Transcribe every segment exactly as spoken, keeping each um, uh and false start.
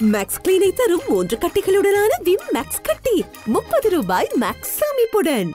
Maths கிளீனை தரும் மூன்று கட்டிகளுடனான Vim maths கட்டி முப்பது ரூபாய் மேக்ஸ் சேமிப்புடன்.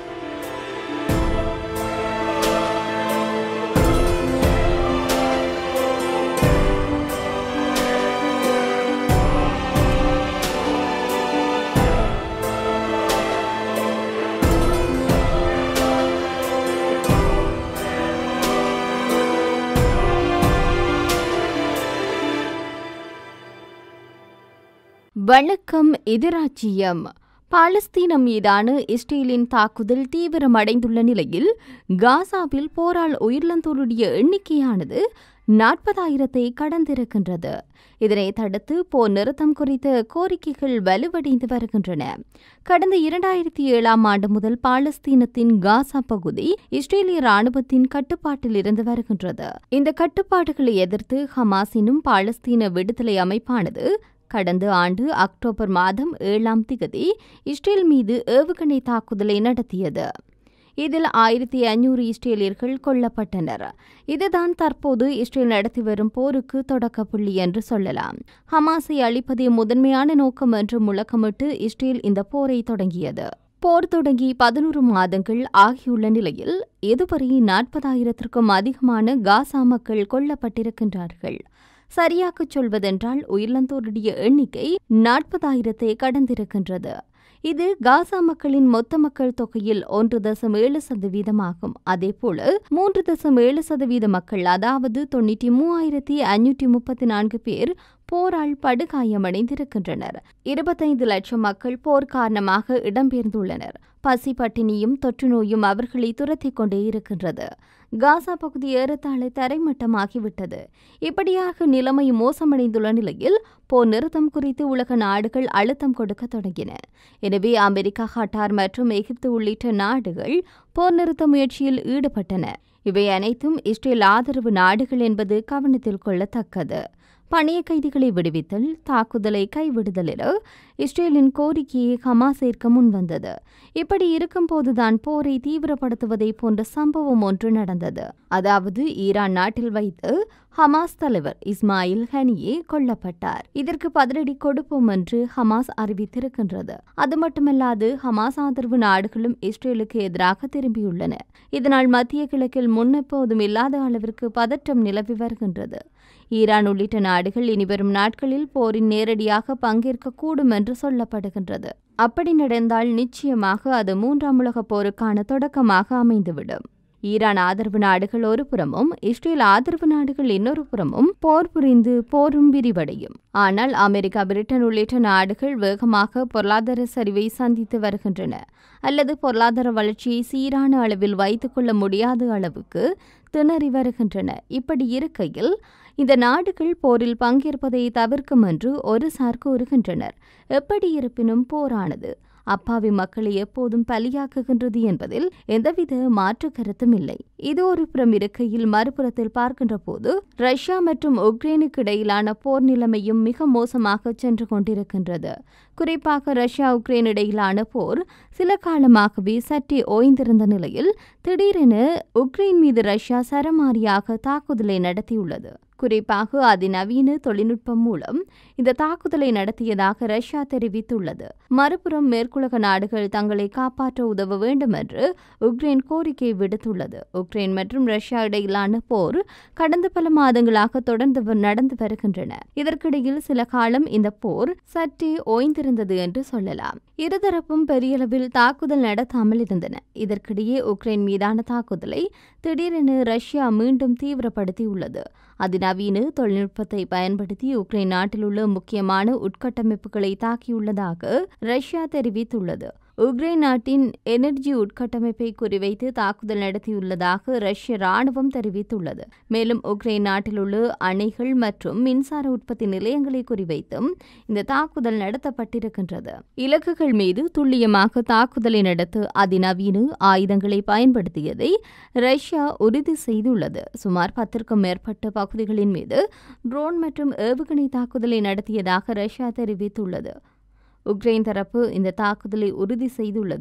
வணக்கம். எதிராச்சியம். பாலஸ்தீனம் மீதான இஸ்ரேலின் தாக்குதல் தீவிரமடைந்துள்ள நிலையில் காசாவில் போரால் உயிரிழந்தோருடைய எண்ணிக்கையானது நாற்பதாயிரத்தை கடந்திருக்கின்றது. இதனை தடுத்து போர் நிறுத்தம் குறித்த கோரிக்கைகள் வலுவடைந்து வருகின்றன. கடந்த இரண்டாயிரத்தி ஏழாம் ஆண்டு முதல் பாலஸ்தீனத்தின் காசா பகுதி இஸ்ரேலிய ராணுவத்தின் கட்டுப்பாட்டில் இருந்து வருகின்றது. இந்த கட்டுப்பாடுகளை எதிர்த்து ஹமாஸ் எனும் பாலஸ்தீன விடுதலை அமைப்பானது கடந்த ஆண்டு அக்டோபர் மாதம் ஏழாம் திகதி இஸ்ரேல் மீது ஏவுகணை தாக்குதலை நடத்தியது. இதில் ஆயிரத்தி ஐநூறு இஸ்ரேலியர்கள் கொல்லப்பட்டனர். இதுதான் தற்போது இஸ்ரேல் நடத்தி வரும் போருக்கு தொடக்க புள்ளி என்று சொல்லலாம். ஹமாஸை அழிப்பதே முதன்மையான நோக்கம் என்று முழக்கமிட்டு இஸ்ரேல் இந்த போரை தொடங்கியது. போர் தொடங்கி பதினோரு மாதங்கள் ஆகியுள்ள நிலையில் இதுவரை நாற்பதாயிரத்திற்கும் அதிகமான காசா மக்கள் கொல்லப்பட்டிருக்கின்றார்கள். சரியாக சொல்வதென்றால் உயிரிழந்தோருடைய எண்ணிக்கை நாற்பதாயிரத்தை கடந்திருக்கின்றது. இது காசா மக்களின் மொத்த மக்கள் தொகையில் ஒன்று தசம் ஏழு சதவீதமாகும். அதேபோல மூன்று தசம் ஏழு சதவீத மக்கள், அதாவது தொன்னூற்றி மூவாயிரத்தி ஐநூற்றி முப்பத்தி நான்கு பேர் போரால் படுகாயமடைந்திருக்கின்றனர். இருபத்தைந்து லட்சம் மக்கள் போர் காரணமாக இடம்பெயர்ந்துள்ளனர். பசி, பட்டினியும் தொற்று நோயும் அவர்களை துரத்தி கொண்டே இருக்கின்றது. காசா பகுதி ஏறத்தாழ தரைமட்டமாகிவிட்டது. இப்படியாக நிலைமை மோசமடைந்துள்ள நிலையில் போர் நிறுத்தம் குறித்து உலக நாடுகள் அழுத்தம் கொடுக்க தொடங்கின. எனவே அமெரிக்கா, கட்டார் மற்றும் எகிப்து உள்ளிட்ட நாடுகள் போர் நிறுத்த முயற்சியில் ஈடுபட்டன. இவை அனைத்தும் இஸ்ரேல் ஆதரவு நாடுகள் என்பது கவனத்தில் கொள்ளத்தக்கது. பணைய கைதிகளை விடுவித்தல், தாக்குதலை கைவிடுதல் என இஸ்ரேலின் கோரிக்கையை ஹமாஸ் ஏற்க முன்வந்தது. இப்படி இருக்கும்போதுதான் போரை தீவிரப்படுத்துவதை போன்ற சம்பவம் ஒன்று நடந்தது. அதாவது ஈரான் நாட்டில் வைத்து ஹமாஸ் தலைவர் இஸ்மாயில் ஹனியே கொல்லப்பட்டார். இதற்கு பதிலடி கொடுப்போம் என்று ஹமாஸ் அறிவித்திருக்கின்றது. அது மட்டுமல்லாது ஹமாஸ் ஆதரவு நாடுகளும் இஸ்ரேலுக்கு எதிராக திரும்பியுள்ளன. இதனால் மத்திய கிழக்கில் முன்னெப்போதும் இல்லாத அளவிற்கு பதற்றம் நிலவி வருகின்றது. ஈரான் உள்ளிட்ட நாடுகள் இனிவரும் நாட்களில் போரில் நேரடியாக பங்கேற்கக்கூடும் என்று சொல்லப்படுகின்றது. அப்படி நடந்தால் நிச்சயமாக அது மூன்றாம் உலகப் போருக்கான தொடக்கமாக அமைந்துவிடும். ஈரான் ஆதரவு நாடுகள் ஒரு புறமும் இஸ்ரேல் ஆதரவு நாடுகள் இன்னொரு புறமும் போர் புரிந்து போரும் விரிவடையும். ஆனால் அமெரிக்கா, பிரிட்டன் உள்ளிட்ட நாடுகள் வேகமாக பொருளாதார சரிவை சந்தித்து வருகின்றன. அல்லது பொருளாதார வளர்ச்சியை சீரான அளவில் வைத்துக் கொள்ள முடியாத அளவுக்கு திணறி வருகின்றன. இப்படி இருக்கையில் இந்த நாடுகள் போரில் பங்கேற்பதை தவிர்க்கும் என்று ஒரு சார் கூறுகின்றனர். எப்படி இருப்பினும் போரானது அப்பாவி மக்களை எப்போதும் பலியாக்குகின்றது என்பதில் எந்தவித மாற்று கருத்தும் இல்லை. இது ஒரு புறம் இருக்கையில், மறுபுறத்தில் பார்க்கின்ற போது ரஷ்யா மற்றும் உக்ரைனுக்கு இடையிலான போர் நிலைமையும் மிக மோசமாக சென்று கொண்டிருக்கின்றது. குறிப்பாக ரஷ்யா உக்ரைன் இடையிலான போர் சில காலமாகவே சற்றே ஓய்ந்திருந்த நிலையில் திடீரென உக்ரைன் மீது ரஷ்யா சரமாரியாக தாக்குதலை நடத்தியுள்ளது. குறிப்பாக அதிநவீன தொழில்நுட்பம் மூலம் இந்த தாக்குதலை நடத்தியதாக ரஷ்யா தெரிவித்துள்ளது. மறுபுறம் மேற்குலக நாடுகள் தங்களை காப்பாற்ற உதவ வேண்டும் என்று உக்ரைன் கோரிக்கை விடுத்துள்ளது. உக்ரைன் மற்றும் ரஷ்யா இடையிலான போர் கடந்த பல மாதங்களாக தொடர்ந்து நடந்து வருகின்றன. இதற்கிடையில் சில காலம் இந்த போர் சற்றே ஓய்ந்திருந்தது என்று சொல்லலாம். இருதரப்பும் பெரியளவில் தாக்குதல் நடத்தாமல் இருந்தன. இதற்கிடையே உக்ரைன் மீதான தாக்குதலை திடீரென ரஷ்யா மீண்டும் தீவிரப்படுத்தியுள்ளது. அதிநவீன தொழில்நுட்பத்தை பயன்படுத்தி உக்ரைன் நாட்டில் உள்ள முக்கியமான உட்கட்டமைப்புகளை தாக்கியுள்ளதாக ரஷ்யா தெரிவித்துள்ளது. உக்ரைன் நாட்டின் எனர்ஜி உட்கட்டமைப்பை குறிவைத்து தாக்குதல் நடத்தியுள்ளதாக ரஷ்ய ராணுவம் தெரிவித்துள்ளது. மேலும் உக்ரைன் நாட்டில் உள்ள அணைகள் மற்றும் மின்சார உற்பத்தி நிலையங்களை குறிவைத்தும் இந்த தாக்குதல் நடத்தப்பட்டிருக்கின்றது. இலக்குகள் மீது துல்லியமாக தாக்குதலை நடத்த அதிநவீன ஆயுதங்களை பயன்படுத்தியதை ரஷ்யா உறுதி செய்துள்ளது. சுமார் பத்திற்கும் மேற்பட்ட பகுதிகளின் மீது ட்ரோன் மற்றும் ஏவுகணை தாக்குதலை நடத்தியதாக ரஷ்யா தெரிவித்துள்ளது. உக்ரைன் தரப்பு இந்த தாக்குதலை உறுதி செய்துள்ளது.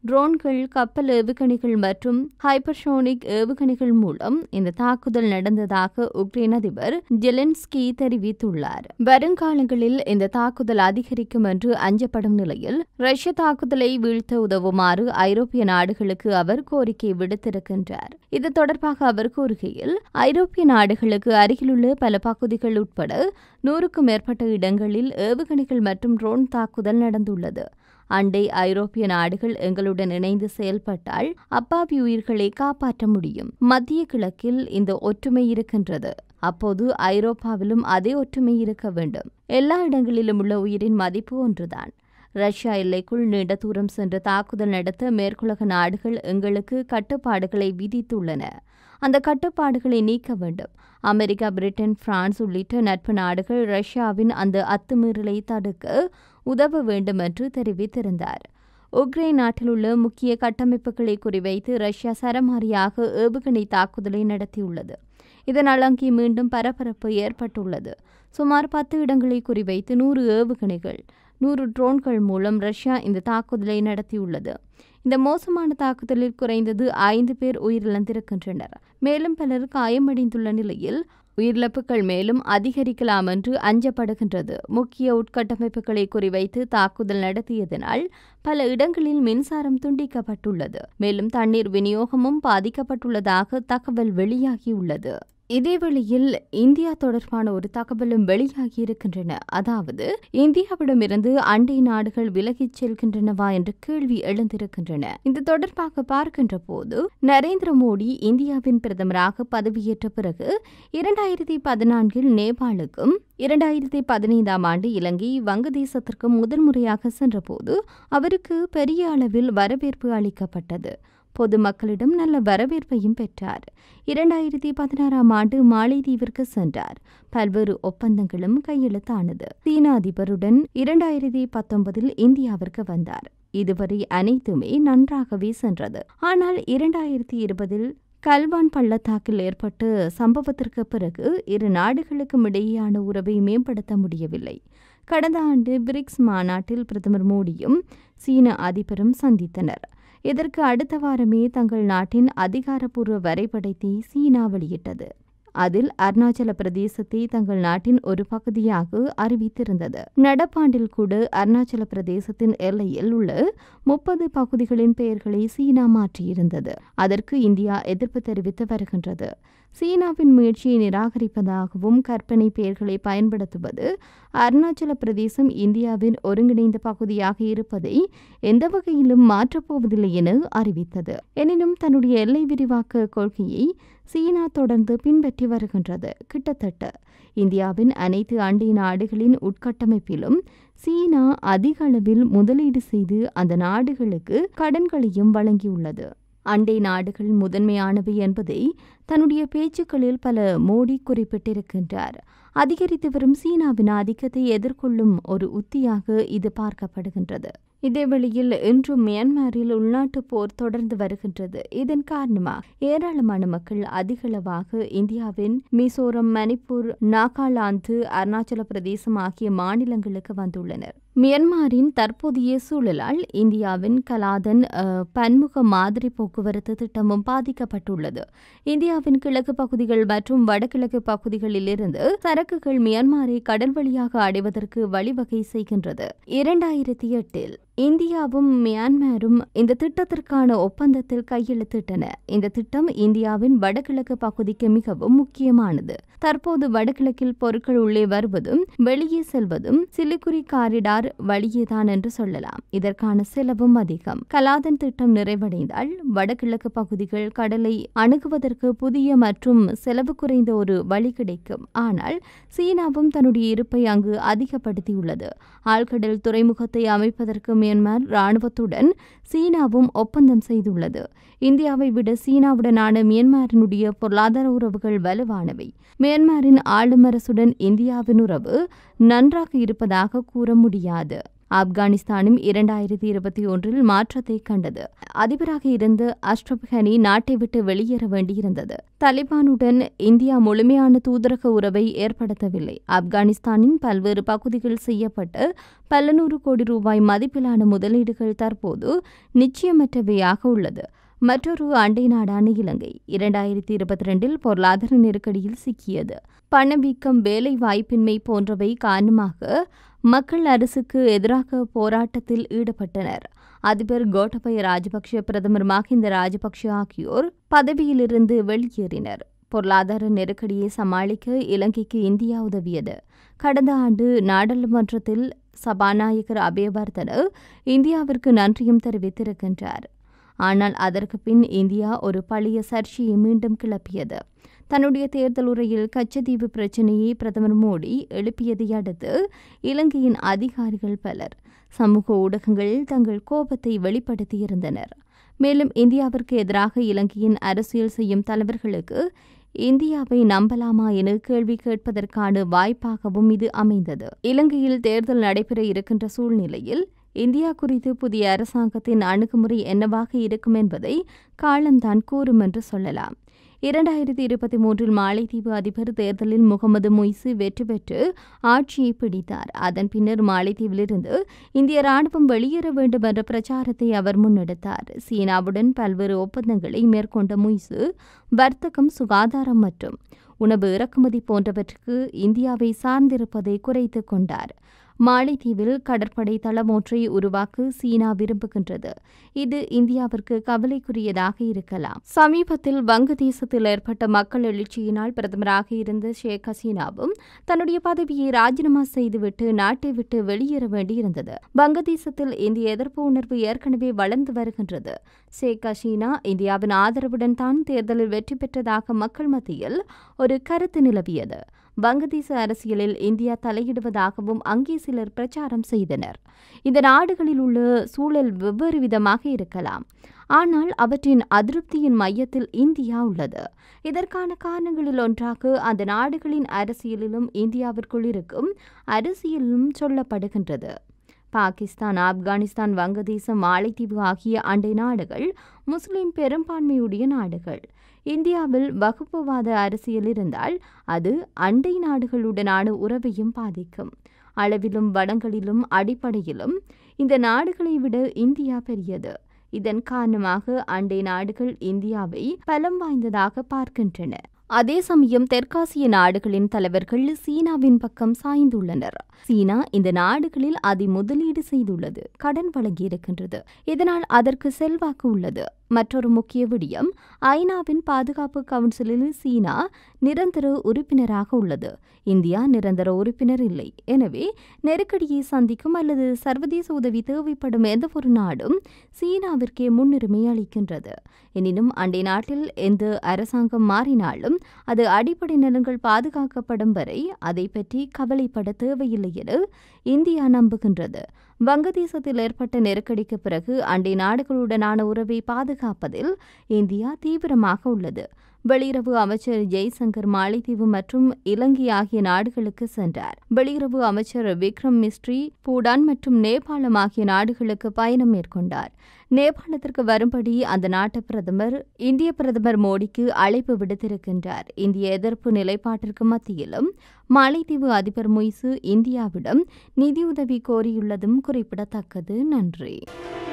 ட்ரோன்கள், கப்பல் ஏவுகணைகள் மற்றும் ஹைப்பர்சோனிக் ஏவுகணைகள் மூலம் இந்த தாக்குதல் நடந்ததாக உக்ரைன் அதிபர் ஜெலன்ஸ்கி தெரிவித்துள்ளார். வருங்காலங்களில் இந்த தாக்குதல் அதிகரிக்கும் என்று அஞ்சப்படும் நிலையில் ரஷ்ய தாக்குதலை வீழ்த்த உதவுமாறு ஐரோப்பிய நாடுகளுக்கு அவர் கோரிக்கை விடுத்திருக்கின்றார். இது தொடர்பாக அவர் கூறுகையில், ஐரோப்பிய நாடுகளுக்கு அருகிலுள்ள பல பகுதிகள் உட்பட நூறுக்கும் மேற்பட்ட இடங்களில் ஏவுகணைகள் மற்றும் ட்ரோன் தாக்குதல் நடந்துள்ளது. அண்டை ஐரோப்பிய நாடுகள் எங்களுடன் இணைந்து செயல்பட்டால் அப்பாவி உயிர்களை காப்பாற்ற முடியும். மத்திய கிழக்கில் இந்த ஒற்றுமை இருக்கின்றது. அப்போது ஐரோப்பாவிலும் அதே ஒற்றுமை இருக்க வேண்டும். எல்லா இடங்களிலும் உள்ள உயிரின் மதிப்பு ஒன்றுதான். ரஷ்யா எல்லைக்குள் நீண்ட தூரம் சென்று தாக்குதல் நடத்த மேற்குலக நாடுகள் எங்களுக்கு கட்டுப்பாடுகளை விதித்துள்ளன. அந்த கட்டுப்பாடுகளை நீக்க வேண்டும். அமெரிக்கா, பிரிட்டன், பிரான்ஸ் உள்ளிட்ட நட்பு நாடுகள் ரஷ்யாவின் அந்த அத்துமீறலை தடுக்க உதவ வேண்டும் என்று தெரிவித்திருந்தார். உக்ரைன் நாட்டில் உள்ள முக்கிய கட்டமைப்புகளை குறிவைத்து ரஷ்யா சரமாரியாக ஏவுகணை தாக்குதலை நடத்தியுள்ளது. இதனால் அங்கே மீண்டும் பரபரப்பு ஏற்பட்டுள்ளது. சுமார் பத்து இடங்களை குறிவைத்து நூறு ஏவுகணைகள், நூறு ட்ரோன்கள் மூலம் ரஷ்யா இந்த தாக்குதலை நடத்தியுள்ளது. இந்த மோசமான தாக்குதலில் குறைந்தது ஐந்து பேர் உயிரிழந்திருக்கின்றனர். மேலும் பலர் காயமடைந்துள்ள நிலையில் உயிரிழப்புகள் மேலும் அதிகரிக்கலாம் என்று அஞ்சப்படுகின்றது. முக்கிய உட்கட்டமைப்புகளை குறிவைத்து தாக்குதல் நடத்தியதனால் பல இடங்களில் மின்சாரம் துண்டிக்கப்பட்டுள்ளது. மேலும் தண்ணீர் விநியோகமும் பாதிக்கப்பட்டுள்ளதாக தகவல் வெளியாகியுள்ளது. இதேவேளையில் இந்தியா தொடர்பான ஒரு தகவலும் வெளியாகியிருக்கின்றன. அதாவது, இந்தியாவிடமிருந்து அண்டை நாடுகள் விலகிச் செல்கின்றனவா என்ற கேள்வி எழுந்திருக்கின்றன. இந்த தொடர்பாக பார்க்கின்ற போது, நரேந்திர மோடி இந்தியாவின் பிரதமராக பதவியேற்ற பிறகு இரண்டாயிரத்தி பதினான்கில் நேபாளுக்கும் இரண்டாயிரத்தி பதினைந்தாம் ஆண்டு இலங்கை வங்கதேசத்திற்கும் முதன்முறையாக சென்றபோது அவருக்கு பெரிய அளவில் வரவேற்பு அளிக்கப்பட்டது. பொதுமக்களிடம் நல்ல வரவேற்பையும் பெற்றார். இரண்டாயிரத்தி பதினாறாம் ஆண்டு மாலைதீவிற்கு சென்றார். பல்வேறு ஒப்பந்தங்களும் கையெழுத்தானது. சீன அதிபருடன் இரண்டாயிரத்தி பத்தொன்பதில் இந்தியாவிற்கு வந்தார். இதுவரை அனைத்துமே நன்றாகவே சென்றது. ஆனால் இரண்டாயிரத்தி இருபதில் கல்வான் பள்ளத்தாக்கில் ஏற்பட்ட சம்பவத்திற்கு பிறகு இரு நாடுகளுக்கும் இடையேயான உறவை மேம்படுத்த முடியவில்லை. கடந்த ஆண்டு பிரிக்ஸ் மாநாட்டில் பிரதமர் மோடியும் சீன அதிபரும் சந்தித்தனர். இதற்கு அடுத்த வாரமே தங்கள் நாட்டின் அதிகாரப்பூர்வ வரைபடத்தை சீனா வெளியிட்டது. அதில் அருணாச்சல பிரதேசத்தை தங்கள் நாட்டின் ஒரு பகுதியாக அறிவித்திருந்தது. நடப்பாண்டில் கூட அருணாச்சல பிரதேசத்தின் எல்லையில் உள்ள முப்பது பகுதிகளின் பெயர்களை சீனா மாற்றியிருந்தது. அதற்கு இந்தியா எதிர்ப்பு தெரிவித்து வருகின்றது. சீனாவின் முயற்சியை நிராகரிப்பதாகவும் கற்பனை பெயர்களை பயன்படுத்துவது அருணாச்சல பிரதேசம் இந்தியாவின் ஒருங்கிணைந்த பகுதியாக இருப்பதை எந்த வகையிலும் மாற்றப்போவதில்லை என அறிவித்தது. எனினும் தன்னுடைய எல்லை விரிவாக்க கொள்கையை சீனா தொடர்ந்து பின்பற்றி வருகின்றது. கிட்டத்தட்ட இந்தியாவின் அனைத்து அண்டை நாடுகளின் உட்கட்டமைப்பிலும் சீனா அதிக அளவில் முதலீடு செய்து அந்த நாடுகளுக்கு கடன்களையும் வழங்கியுள்ளது. அண்டை நாடுகள் முதன்மையானவை என்பதை தன்னுடைய பேச்சுக்களில் பல மோடி குறிப்பிட்டிருக்கின்றார். அதிகரித்து வரும் சீனாவின் ஆதிக்கத்தை எதிர்கொள்ளும் ஒரு உத்தியாக இது பார்க்கப்படுகின்றது. இதேவேளையில் இன்றும் மியான்மரில் உள்நாட்டு போர் தொடர்ந்து வருகின்றது. இதன் காரணமாக ஏராளமான மக்கள் அதிகளவாக இந்தியாவின் மிசோரம், மணிப்பூர், நாகாலாந்து, அருணாச்சல பிரதேசம் ஆகிய மாநிலங்களுக்கு வந்துள்ளனர். மியான்மரின் தற்போதைய சூழலால் இந்தியாவின் கலாதன் பன்முக மாதிரி போக்குவரத்து திட்டமும் பாதிக்கப்பட்டுள்ளது. இந்தியாவின் கிழக்கு பகுதிகள் மற்றும் வடகிழக்கு பகுதிகளில் இருந்து சரக்குகள் மியான்மரை கடல் வழியாக அடைவதற்கு வழிவகை செய்கின்றது. இரண்டாயிரத்தி எட்டில் இந்தியாவும் மியான்மரும் இந்த திட்டத்திற்கான ஒப்பந்தத்தில் கையெழுத்திட்டன. இந்த திட்டம் இந்தியாவின் வடகிழக்கு பகுதிக்கு மிகவும் முக்கியமானது. தற்போது வடகிழக்கில் பொருட்கள் உள்ளே வருவதும் வெளியே செல்வதும் சிலிகுரி காரிடார் வழியேதான் என்று சொல்லலாம். இதற்கான செலவும் அதிகம். கலாதன் திட்டம் நிறைவடைந்தால் வடகிழக்கு பகுதிகள் கடலை அணுகுவதற்கு புதிய மற்றும் செலவு குறைந்த ஒரு வழி கிடைக்கும். ஆனால் சீனாவும் தன்னுடைய இருப்பை அங்கு அதிகப்படுத்தியுள்ளது. ஆழ்கடல் துறைமுகத்தை அமைப்பதற்கு மியான்மர் ராணுவத்துடன் சீனாவும் ஒப்பந்தம் செய்துள்ளது. இந்தியாவை விட சீனாவுடனான மியான்மரினுடைய பொருளாதார உறவுகள் வலுவானவை. மியான்மரின் ஆளும் அரசுடன் இந்தியாவின் உறவு நன்றாக இருப்பதாக கூற முடியாது. ஆப்கானிஸ்தானும் இரண்டாயிரத்தி இருபத்தி ஒன்றில் மாற்றத்தை கண்டது. அதிபராக இருந்த அஷ்ரப் கனி நாட்டை விட்டு வெளியேற வேண்டியிருந்தது. தலிபானுடன் இந்தியா முழுமையான தூதரக உறவை ஏற்படுத்தவில்லை. ஆப்கானிஸ்தானின் பல்வேறு பகுதிகள் செய்யப்பட்ட பல நூறு கோடி ரூபாய் மதிப்பிலான முதலீடுகள் தற்போது நிச்சயமற்றவையாக உள்ளது. மற்றொரு அண்டை நாடான இலங்கை இரண்டாயிரத்தி இருபத்தி ரெண்டில் பொருளாதார நெருக்கடியில் சிக்கியது. பணவீக்கம், வேலை வாய்ப்பின்மை போன்றவை காரணமாக மக்கள் அரசுக்கு எதிராக போராட்டத்தில் ஈடுபட்டனர். அதிபர் கோட்டபய ராஜபக்ஷ, பிரதமர் மஹிந்த ராஜபக்ஷ ஆகியோர் பதவியிலிருந்து வெளியேறினர். பொருளாதார நெருக்கடியை சமாளிக்க இலங்கைக்கு இந்தியா உதவியது. கடந்த ஆண்டு நாடாளுமன்றத்தில் சபாநாயகர் அபேவர்தன இந்தியாவிற்கு நன்றியும் தெரிவித்திருக்கின்றார். ஆனால் அதற்கு பின் இந்தியா ஒரு பழைய சர்ச்சையை மீண்டும் கிளப்பியது. தன்னுடைய தேர்தல் உரையில் கச்சத்தீவு பிரச்சினையை பிரதமர் மோடி எழுப்பியதை அடுத்து இலங்கையின் அதிகாரிகள் பலர் சமூக ஊடகங்களில் தங்கள் கோபத்தை வெளிப்படுத்தியிருந்தனர். மேலும் இந்தியாவிற்கு எதிராக இலங்கையின் அரசியல் செய்யும் தலைவர்களுக்கு இந்தியாவை நம்பலாமா என கேள்வி கேட்பதற்கான வாய்ப்பாகவும் இது அமைந்தது. இலங்கையில் தேர்தல் நடைபெற இருக்கின்ற சூழ்நிலையில் இந்தியா குறித்து புதிய அரசாங்கத்தின் அணுகுமுறை என்னவாக இருக்கும் என்பதை காலம்தான் கூறும் என்று சொல்லலாம். இரண்டாயிரத்தி இருபத்தி மூன்றில் மாலைத்தீவு அதிபர் தேர்தலில் முகமது மொய்சு வெற்றி பெற்று ஆட்சியை பிடித்தார். அதன் பின்னர் மாலைத்தீவிலிருந்து இந்திய ராணுவம் வெளியேற வேண்டும் என்ற பிரச்சாரத்தை அவர் முன்னெடுத்தார். சீனாவுடன் பல்வேறு ஒப்பந்தங்களை மேற்கொண்ட மொய்சு வர்த்தகம், சுகாதாரம் மற்றும் உணவு இறக்குமதி போன்றவற்றுக்கு இந்தியாவை சார்ந்திருப்பதை குறைத்துக் கொண்டார். மாலைத்தீவில் கடற்படை தளம் ஒன்றை உருவாக்க சீனா விரும்புகின்றது. இது இந்தியாவிற்கு கவலைக்குரியதாக இருக்கலாம். சமீபத்தில் வங்கதேசத்தில் ஏற்பட்ட மக்கள் எழுச்சியினால் பிரதமராக இருந்த ஷேக் ஹசீனாவும் தன்னுடைய பதவியை ராஜினாமா செய்துவிட்டு நாட்டை விட்டு வெளியேற வேண்டியிருந்தது. வங்கதேசத்தில் இந்திய எதிர்ப்பு உணர்வு ஏற்கனவே வளர்ந்து வருகின்றது. ஷேக் ஹசீனா இந்தியாவின் ஆதரவுடன் தான் தேர்தலில் வெற்றி பெற்றதாக மக்கள் மத்தியில் ஒரு கருத்து நிலவியது. வங்கதேச அரசியலில் இந்தியா தலையிடுவதாகவும் அங்கே சிலர் பிரச்சாரம் செய்தனர். இந்த நாடுகளில் உள்ள சூழல் வெவ்வேறு விதமாக இருக்கலாம். ஆனால் அவற்றின் அதிருப்தியின் மையத்தில் இந்தியா உள்ளது. இதற்கான காரணங்களில் ஒன்றாக அந்த நாடுகளின் அரசியலிலும் இந்தியாவிற்குள் இருக்கும் அரசியலிலும் சொல்லப்படுகின்றது. பாகிஸ்தான், ஆப்கானிஸ்தான், வங்கதேசம், மாலைத்தீவு ஆகிய அண்டை நாடுகள் முஸ்லிம் பெரும்பான்மையுடைய நாடுகள். இந்தியாவில் வகுப்புவாத அரசியல் இருந்தால் அது அண்டை நாடுகளுடனான உறவையும் பாதிக்கும். அளவிலும் வளங்களிலும் அடிப்படையிலும் இந்த நாடுகளை விட இந்தியா பெரியது. இதன் காரணமாக அண்டை நாடுகள் இந்தியாவை பலம் வாய்ந்ததாக பார்க்கின்றன. அதே சமயம் தெற்காசிய நாடுகளின் தலைவர்கள் சீனாவின் பக்கம் சாய்ந்துள்ளனர். சீனா இந்த நாடுகளில் அதை முதலீடு செய்துள்ளது, கடன் வழங்கியிருக்கின்றது. இதனால் அதற்கு செல்வாக்கு உள்ளது. மற்றொரு முக்கிய விடயம், ஐநாவின் பாதுகாப்பு கவுன்சிலில் சீனா நிரந்தர உறுப்பினராக உள்ளது. இந்தியா நிரந்தர உறுப்பினர் இல்லை. எனவே நெருக்கடியை சந்திக்கும் அல்லது சர்வதேச உதவி தேவைப்படும் எந்த ஒரு நாடும் சீனாவிற்கே முன்னுரிமை அளிக்கின்றது. எனினும் அண்டை நாட்டில் எந்த அரசாங்கம் மாறினாலும் அது அடிப்படை நலன்கள் பாதுகாக்கப்படும் வரை அதை பற்றி கவலைப்பட தேவையில்லை என இந்தியா நம்புகின்றது. வங்கதேசத்தில் ஏற்பட்ட நெருக்கடிக்கு பிறகு அண்டை நாடுகளுடனான உறவை பாதுகாப்பதில் இந்தியா தீவிரமாக உள்ளது. வெளியுறவு அமைச்சர் ஜெய்சங்கர் மாலைத்தீவு மற்றும் இலங்கை ஆகிய நாடுகளுக்கு சென்றார். வெளியுறவு அமைச்சர் விக்ரம் மிஸ்ரி பூடான் மற்றும் நேபாளம் ஆகிய நாடுகளுக்கு பயணம் மேற்கொண்டார். நேபாளத்திற்கு வரும்படி அந்த நாட்டு பிரதமர் இந்திய பிரதமர் மோடிக்கு அழைப்பு விடுத்திருக்கின்றார். இந்திய எதிர்ப்பு நிலைப்பாட்டிற்கு மத்தியிலும் மாலைத்தீவு அதிபர் மொய்சு இந்தியாவிடம் நிதியுதவி கோரியுள்ளதும் குறிப்பிடத்தக்கது. நன்றி.